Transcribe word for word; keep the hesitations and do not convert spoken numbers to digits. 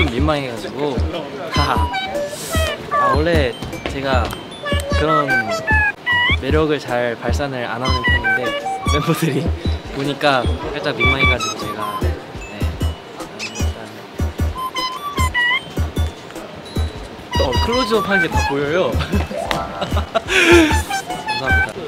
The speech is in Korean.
민망해가지고. 하하. 아, 원래 제가 그런 매력을 잘 발산을 안 하는 편인데 멤버들이 보니까 살짝 민망해가지고 제가 네, 일단 어, 클로즈업 하는 게 다 보여요. 감사합니다.